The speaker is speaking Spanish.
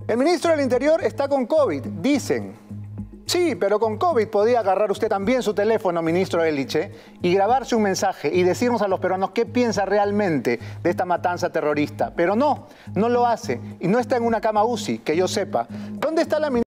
El ministro del Interior está con COVID, dicen. Sí, pero con COVID podía agarrar usted también su teléfono, ministro Eliche, y grabarse un mensaje y decirnos a los peruanos qué piensa realmente de esta matanza terrorista. Pero no lo hace y no está en una cama UCI, que yo sepa. ¿Dónde está la ministra?